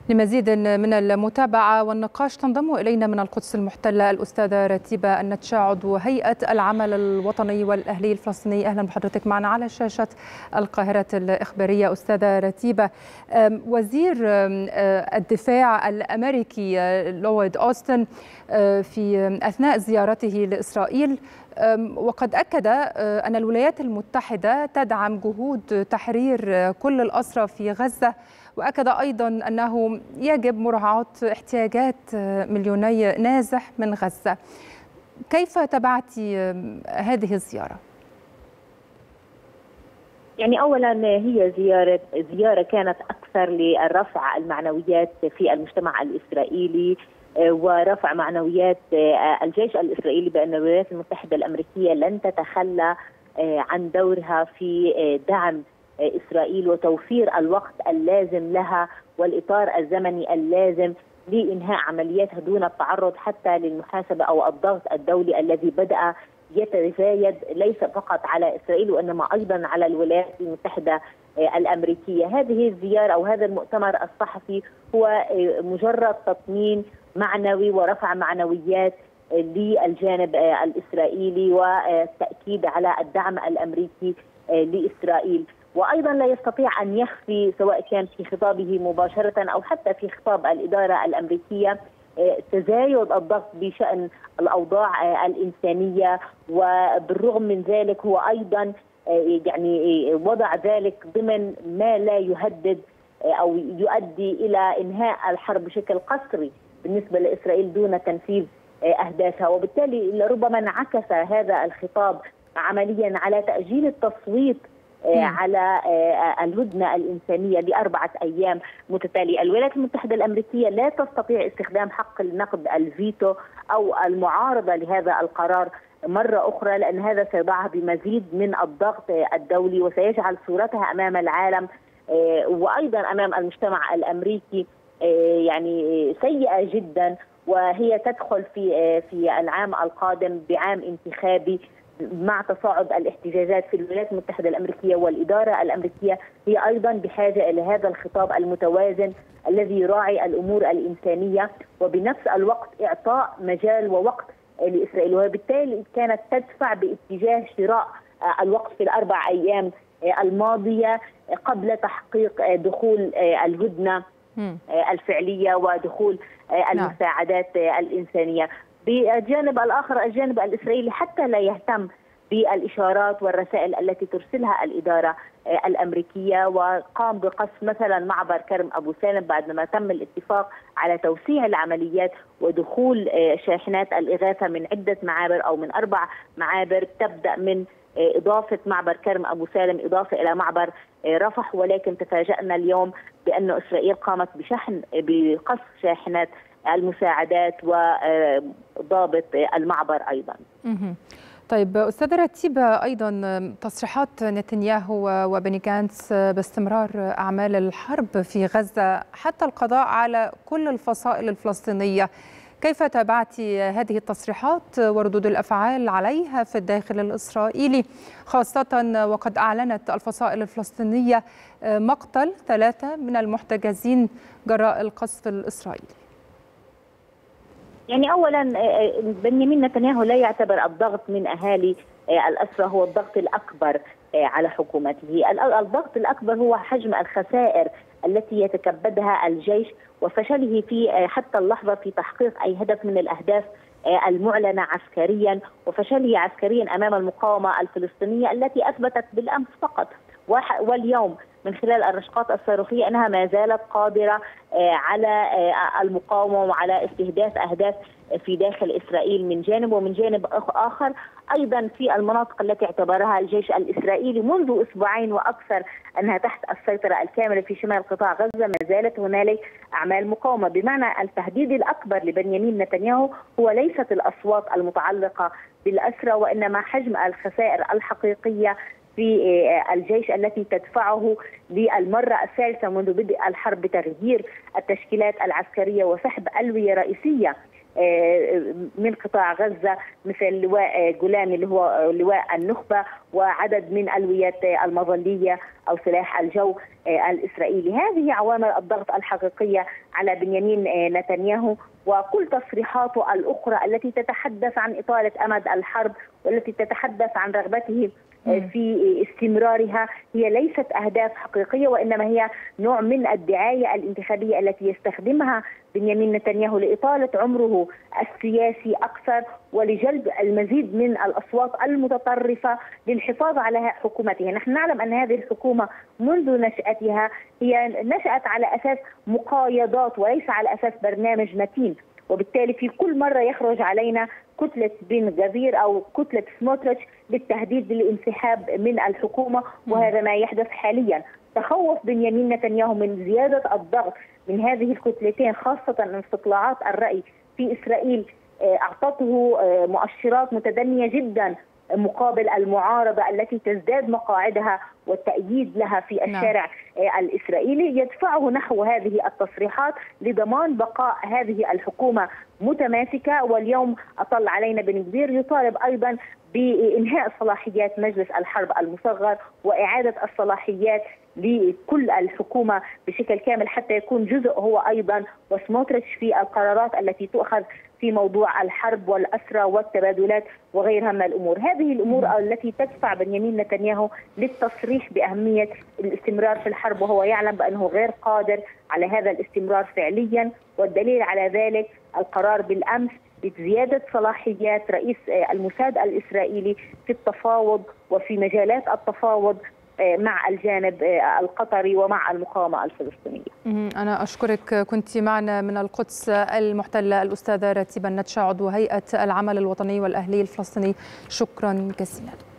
لمزيد من المتابعة والنقاش تنضم إلينا من القدس المحتلة الأستاذة رتيبة النتشا عضو هيئة العمل الوطني والأهلي الفلسطيني. أهلا بحضرتك معنا على شاشة القاهرة الإخبارية. أستاذة رتيبة، وزير الدفاع الأمريكي لويد أوستن في أثناء زيارته لإسرائيل وقد أكد أن الولايات المتحدة تدعم جهود تحرير كل الأسرى في غزة، وأكد أيضا أنه يجب مراعاة احتياجات مليوني نازح من غزة. كيف تابعت هذه الزيارة؟ يعني أولا هي زيارة كانت أكثر لرفع المعنويات في المجتمع الإسرائيلي ورفع معنويات الجيش الإسرائيلي بأن الولايات المتحدة الأمريكية لن تتخلى عن دورها في دعم إسرائيل وتوفير الوقت اللازم لها والإطار الزمني اللازم لإنهاء عملياتها دون التعرض حتى للمحاسبة أو الضغط الدولي الذي بدأ يتزايد ليس فقط على إسرائيل وإنما أيضا على الولايات المتحدة الأمريكية. هذه الزيارة أو هذا المؤتمر الصحفي هو مجرد تطمين معنوي ورفع معنويات للجانب الإسرائيلي والتأكيد على الدعم الأمريكي لإسرائيل. وأيضا لا يستطيع أن يخفي سواء كان في خطابه مباشرة أو حتى في خطاب الإدارة الأمريكية تزايد الضغط بشأن الأوضاع الإنسانية، وبالرغم من ذلك هو أيضا يعني وضع ذلك ضمن ما لا يهدد أو يؤدي إلى إنهاء الحرب بشكل قسري بالنسبة لإسرائيل دون تنفيذ أهدافها. وبالتالي لربما انعكس هذا الخطاب عمليا على تأجيل التصويت على الهدنة الإنسانية ل4 أيام متتالية. الولايات المتحدة الأمريكية لا تستطيع استخدام حق النقد الفيتو أو المعارضة لهذا القرار مرة أخرى، لأن هذا سيضعها بمزيد من الضغط الدولي وسيجعل صورتها أمام العالم وأيضا أمام المجتمع الأمريكي يعني سيئة جدا، وهي تدخل في العام القادم بعام انتخابي مع تصاعد الاحتجاجات في الولايات المتحدة الأمريكية. والإدارة الأمريكية هي أيضا بحاجة إلى هذا الخطاب المتوازن الذي يراعي الأمور الإنسانية وبنفس الوقت إعطاء مجال ووقت لإسرائيل، وبالتالي كانت تدفع باتجاه شراء الوقت في ال4 أيام الماضية قبل تحقيق دخول الهدنة الفعلية ودخول المساعدات الإنسانية. بالجانب الآخر الجانب الإسرائيلي حتى لا يهتم بالإشارات والرسائل التي ترسلها الإدارة الأمريكية، وقام بقصف مثلا معبر كرم أبو سالم بعدما تم الاتفاق على توسيع العمليات ودخول شاحنات الإغاثة من عدة معابر أو من 4 معابر تبدأ من إضافة معبر كرم أبو سالم إضافة إلى معبر رفح. ولكن تفاجأنا اليوم بأن إسرائيل قامت بقصف شاحنات المساعدات وضابط المعبر أيضا. طيب أستاذة رتيبة، أيضا تصريحات نتنياهو وبني غانتس باستمرار أعمال الحرب في غزة حتى القضاء على كل الفصائل الفلسطينية، كيف تابعت هذه التصريحات وردود الأفعال عليها في الداخل الإسرائيلي، خاصة وقد أعلنت الفصائل الفلسطينية مقتل 3 من المحتجزين جراء القصف الإسرائيلي؟ يعني أولا بنيامين نتنياهو لا يعتبر الضغط من أهالي الأسرى هو الضغط الأكبر على حكومته. الضغط الأكبر هو حجم الخسائر التي يتكبدها الجيش وفشله في حتى اللحظة في تحقيق أي هدف من الأهداف المعلنة عسكريا، وفشله عسكريا أمام المقاومة الفلسطينية التي أثبتت بالأمس فقط واليوم من خلال الرشقات الصاروخية أنها ما زالت قادرة على المقاومة وعلى استهداف أهداف في داخل إسرائيل من جانب، ومن جانب آخر أيضا في المناطق التي اعتبرها الجيش الإسرائيلي منذ أسبوعين وأكثر أنها تحت السيطرة الكاملة في شمال قطاع غزة ما زالت هنالك أعمال مقاومة. بمعنى التهديد الأكبر لبنيامين نتنياهو هو ليست الأصوات المتعلقة بالأسرى وإنما حجم الخسائر الحقيقية في الجيش التي تدفعه للمرة الثالثة منذ بدء الحرب بتغيير التشكيلات العسكرية وسحب ألوية رئيسية من قطاع غزة مثل لواء جولاني اللي هو لواء النخبة وعدد من ألوية المظلية أو سلاح الجو الإسرائيلي. هذه عوامل الضغط الحقيقية على بنيامين نتنياهو، وكل تصريحاته الأخرى التي تتحدث عن إطالة أمد الحرب والتي تتحدث عن رغبته في استمرارها هي ليست أهداف حقيقية، وإنما هي نوع من الدعاية الانتخابية التي يستخدمها بنيامين نتنياهو لإطالة عمره السياسي أكثر ولجلب المزيد من الأصوات المتطرفة للحفاظ على حكومته. نحن نعلم أن هذه الحكومة منذ نشأتها هي نشأت على أساس مقايضات وليس على أساس برنامج متين، وبالتالي في كل مرة يخرج علينا كتلة بن غفير أو كتلة سموتريتش بالتهديد بالانسحاب من الحكومة، وهذا ما يحدث حاليا. تخوف بنيامين نتنياهو من زيادة الضغط من هذه الكتلتين، خاصة أن استطلاعات الرأي في إسرائيل أعطته مؤشرات متدنية جدا مقابل المعارضة التي تزداد مقاعدها والتأييد لها في الشارع الإسرائيلي، يدفعه نحو هذه التصريحات لضمان بقاء هذه الحكومة متماسكة. واليوم أطل علينا بن غفير يطالب أيضا بإنهاء صلاحيات مجلس الحرب المصغر وإعادة الصلاحيات لكل الحكومة بشكل كامل حتى يكون جزء هو أيضا وسموتريتش في القرارات التي تؤخذ في موضوع الحرب والأسرى والتبادلات وغيرها من الأمور. هذه الأمور التي تدفع بنيامين نتنياهو للتصريح بأهمية الاستمرار في الحرب، وهو يعلم بأنه غير قادر على هذا الاستمرار فعليا. والدليل على ذلك القرار بالأمس بزيادة صلاحيات رئيس الموساد الإسرائيلي في التفاوض وفي مجالات التفاوض مع الجانب القطري ومع المقاومة الفلسطينية. أنا أشكرك، كنت معنا من القدس المحتلة الأستاذة راتبة النتشا عضو هيئة العمل الوطني والأهلي الفلسطيني، شكرا جزيلا.